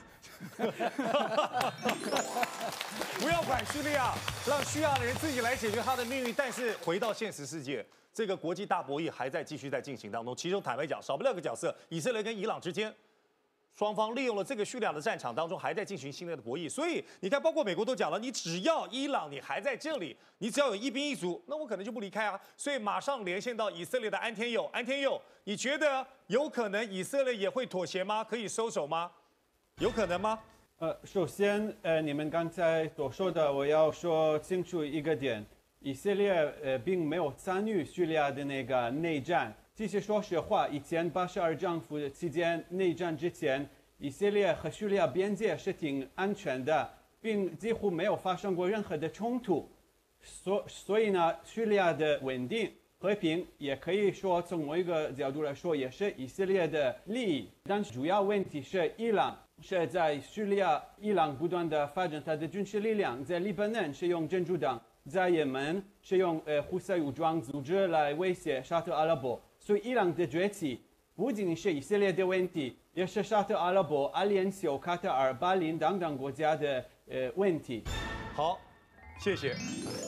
不要管叙利亚，让叙利亚的人自己来解决他的命运。但是回到现实世界，这个国际大博弈还在继续在进行当中。其中坦白讲，少不了个角色，以色列跟伊朗之间，双方利用了这个叙利亚的战场当中，还在进行新的博弈。所以你看，包括美国都讲了，你只要伊朗你还在这里，你只要有一兵一卒，那我可能就不离开啊。所以马上连线到以色列的安天佑，安天佑，你觉得有可能以色列也会妥协吗？可以收手吗？有可能吗？ 首先，你们刚才所说的，我要说清楚一个点：以色列并没有参与叙利亚的那个内战。其实说实话，以前巴沙尔政府期间内战之前，以色列和叙利亚边界是挺安全的，并几乎没有发生过任何的冲突。所以呢，叙利亚的稳定和平也可以说从某一个角度来说，也是以色列的利益。但主要问题是伊朗。是在叙利亚，伊朗不断的发展它的军事力量，在黎巴嫩是用真主党，在也门是用胡塞武装组织来威胁沙特阿拉伯。所以伊朗的崛起不仅是以色列的问题，也是沙特阿拉伯、阿联酋、卡塔尔、巴林等等国家的问题。 好，谢谢。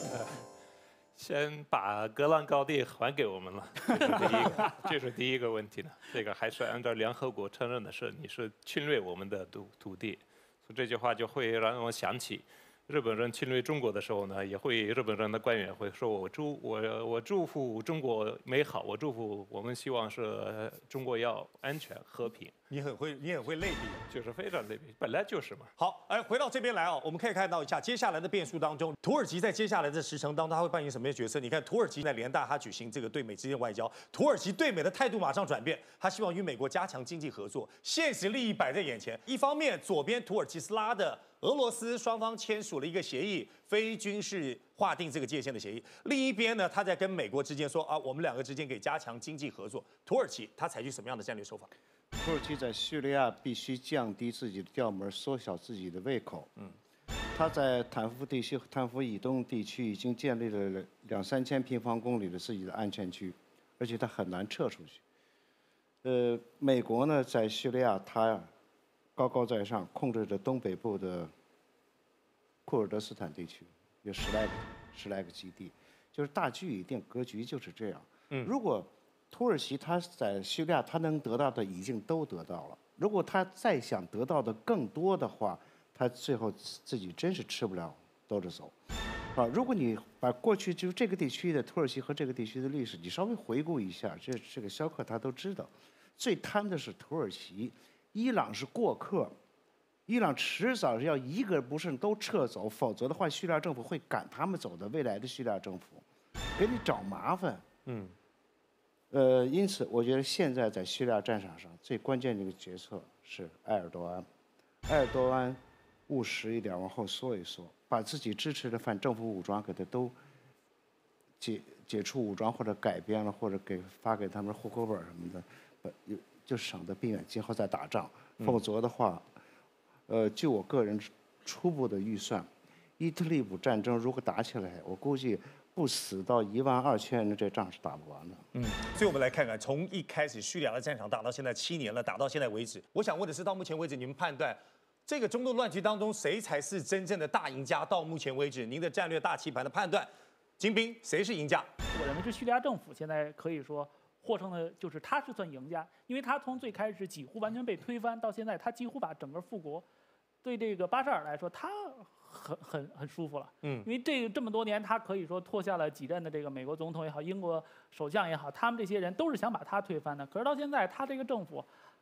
先把戈兰高地还给我们了，这是第一个问题呢。这个还是按照联合国承认的是，你是侵略我们的土地，所以这句话就会让我想起日本人侵略中国的时候呢，也会日本人的官员会说我祝福中国美好，我祝福我们希望是中国要安全和平。 你很会类比， 就是非常类比，本来就是嘛。 好，回到这边来哦，我们可以看到一下接下来的变数当中，土耳其在接下来的时程当中，他会扮演什么样的角色？你看，土耳其在联大他举行这个对美之间外交，土耳其对美的态度马上转变，他希望与美国加强经济合作，现实利益摆在眼前。一方面，左边土耳其是拉的俄罗斯，双方签署了一个协议，非军事划定这个界限的协议。另一边呢，他在跟美国之间说啊，我们两个之间可以加强经济合作。土耳其他采取什么样的战略手法？ 土耳其在叙利亚必须降低自己的调门，缩小自己的胃口。他在坦夫地区、坦夫以东地区已经建立了2-3千平方公里的自己的安全区，而且他很难撤出去。美国呢，在叙利亚他高高在上，控制着东北部的库尔德斯坦地区，有十来个基地，就是大局已定，格局就是这样。如果土耳其他在叙利亚他能得到的已经都得到了，如果他再想得到的更多的话，他最后自己真是吃不了兜着走。如果你把过去就这个地区的土耳其和这个地区的历史，你稍微回顾一下，这个肖克他都知道，最贪的是土耳其，伊朗是过客，伊朗迟早是要一个不慎都撤走，否则的话，叙利亚政府会赶他们走的。未来的叙利亚政府给你找麻烦。因此我觉得现在在叙利亚战场上最关键的一个决策是埃尔多安。埃尔多安务实一点，往后缩一缩，把自己支持的反政府武装给他都解除武装或者改编了，或者发给他们户口本什么的，就省得避免今后再打仗。否则的话，就我个人初步的预算，伊特利卜战争如果打起来，我估计不死到12000人，这仗是打不完的。 所以我们来看看，从一开始叙利亚的战场打到现在7年了，打到现在为止，我想问的是，到目前为止，你们判断这个中东乱局当中，谁才是真正的大赢家？到目前为止，您的战略大棋盘的判断，金兵谁是赢家？ 我认为是叙利亚政府现在可以说获胜的，就是他是算赢家，因为他从最开始几乎完全被推翻，到现在他几乎把整个复国，对这个巴沙尔来说，他很舒服了。因为这么多年，他可以说脱下了几任的这个美国总统也好，英国首相也好，他们这些人都是想把他推翻的。可是到现在，他这个政府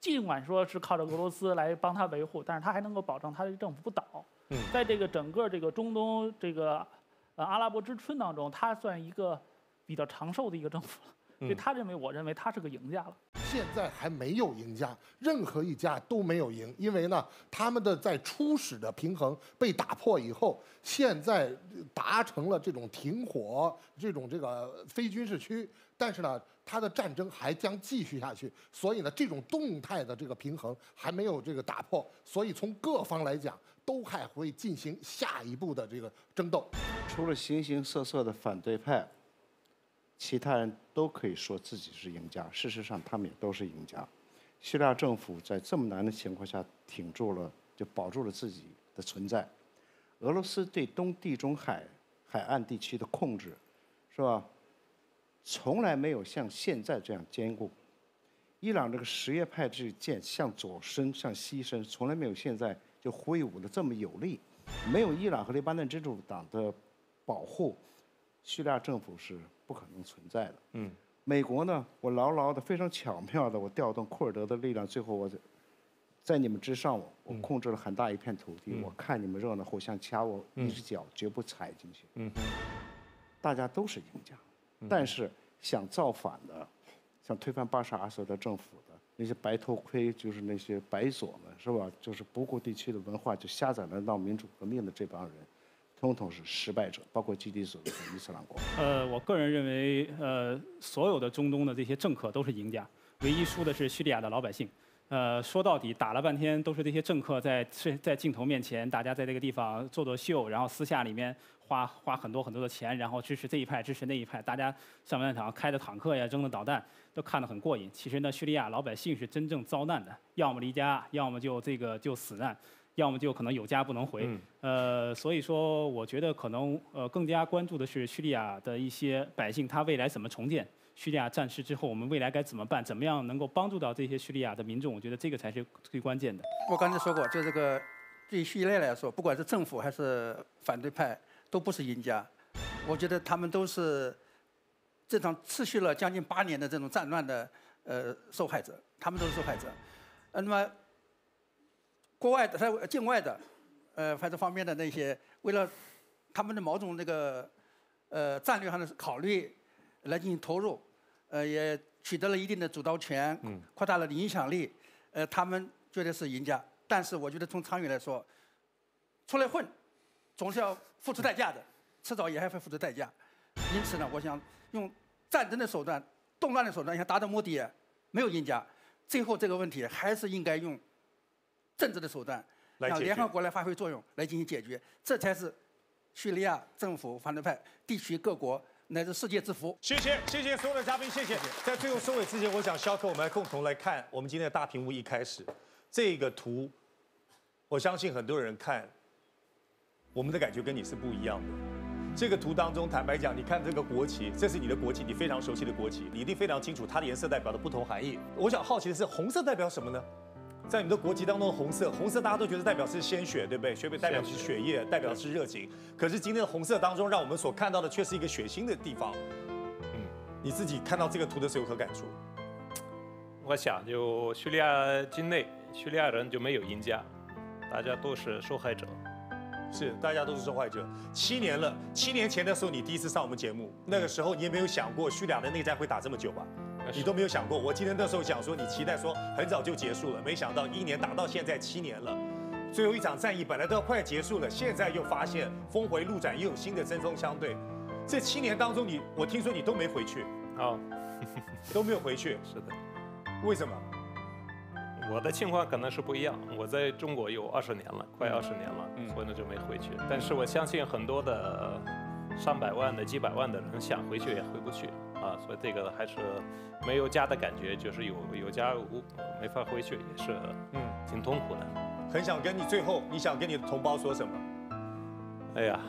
尽管说是靠着俄罗斯来帮他维护，但是他还能够保证他的政府不倒。在这个整个这个中东这个阿拉伯之春当中，他算一个比较长寿的一个政府了。所以他认为，我认为他是个赢家了。 现在还没有赢家，任何一家都没有赢，因为呢，他们的在初始的平衡被打破以后，现在达成了这种停火，这个非军事区，但是呢，它的战争还将继续下去，所以呢，这种动态的这个平衡还没有这个打破，所以从各方来讲，都还会进行下一步的这个争斗。 除了形形色色的反对派，其他人都可以说自己是赢家，事实上他们也都是赢家。叙利亚政府在这么难的情况下挺住了，就保住了自己的存在。俄罗斯对东地中海海岸地区的控制，是吧？从来没有像现在这样坚固。伊朗这个什叶派之剑向左伸向西伸，从来没有现在就挥舞的这么有力。没有伊朗和黎巴嫩真主党的保护，叙利亚政府是不可能存在的。美国呢，我牢牢的、非常巧妙的，我调动库尔德的力量，最后我在你们之上，我控制了很大一片土地，我看你们热闹，互相掐，我一只脚绝不踩进去。大家都是赢家，但是想造反的，想推翻巴沙尔阿萨德政府的那些白头盔，就是那些白左们，是吧？就是不顾地区的文化，就瞎在那闹民主革命的这帮人，统统是失败者，包括基地组的伊斯兰国。 我个人认为，所有的中东的这些政客都是赢家，唯一输的是叙利亚的老百姓。说到底，打了半天都是这些政客在镜头面前，大家在这个地方做做秀，然后私下里面花很多的钱，然后支持这一派，支持那一派，大家上战场开的坦克呀，扔的导弹，都看得很过瘾。其实呢，叙利亚老百姓是真正遭难的，要么离家，要么就死难。要么就可能有家不能回，所以说我觉得可能更加关注的是叙利亚的一些百姓，他未来怎么重建？叙利亚战事之后，我们未来该怎么办？怎么样能够帮助到这些叙利亚的民众？我觉得这个才是最关键的。 我刚才说过，就这个对叙利亚来说，不管是政府还是反对派，都不是赢家。我觉得他们都是这场持续了将近8年的这种战乱的受害者，他们都是受害者。那么国外的、在境外的，反正方面的那些，为了他们的某种那个战略上的考虑来进行投入，也取得了一定的主导权，扩大了影响力，他们绝对是赢家。但是我觉得从长远来说，出来混，总是要付出代价的，迟早也还会付出代价。因此呢，我想用战争的手段、动乱的手段想达到目的，没有赢家。最后这个问题还是应该用政治的手段，让联合国来发挥作用，来进行解决，这才是叙利亚政府、反对派、地区各国乃至世界之福。 谢谢所有的嘉宾，谢谢。在最后收尾之前，我想肖克，我们来共同来看我们今天的大屏幕一开始这个图，我相信很多人看，我们的感觉跟你是不一样的。这个图当中，坦白讲，你看这个国旗，这是你的国旗，你非常熟悉的国旗，你一定非常清楚它的颜色代表的不同含义。我想好奇的是，红色代表什么呢？在你们的国旗当中的红色，红色大家都觉得代表是鲜血，对不对？血代表是血液，代表是热情。可是今天的红色当中，让我们所看到的却是一个血腥的地方。你自己看到这个图的时候有何感触？ 我想，就叙利亚境内，叙利亚人就没有赢家，大家都是受害者。 是，大家都是受害者。7年了，7年前的时候你第一次上我们节目，那个时候你也没有想过叙利亚的内战会打这么久吧？你都没有想过。我记得那时候讲说，你期待说很早就结束了，没想到1年打到现在7年了。最后一场战役本来都要快结束了，现在又发现峰回路转，又有新的针锋相对。这7年当中我听说你都没回去，都没有回去。 是的。 为什么？ 我的情况可能是不一样，我在中国有20年了，快20年了，所以呢就没回去。但是我相信很多的上百万的、几百万的人想回去也回不去啊，所以这个还是没有家的感觉，就是有家没法回去，也是挺痛苦的。 很想跟你最后，你想跟你的同胞说什么？ 哎呀，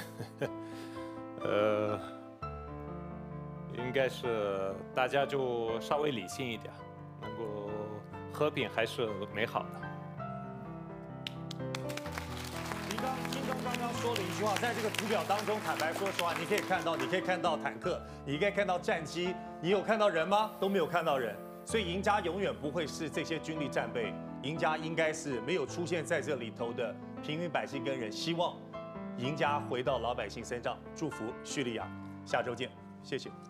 应该是大家就稍微理性一点，能够和平还是美好的。 金刚刚刚说了一句话，在这个图表当中，坦白说实话，你可以看到坦克，你可以看到战机，你有看到人吗？都没有看到人。 所以赢家永远不会是这些军力战备，赢家应该是没有出现在这里头的平民百姓跟人。希望赢家回到老百姓身上，祝福叙利亚，下周见，谢谢。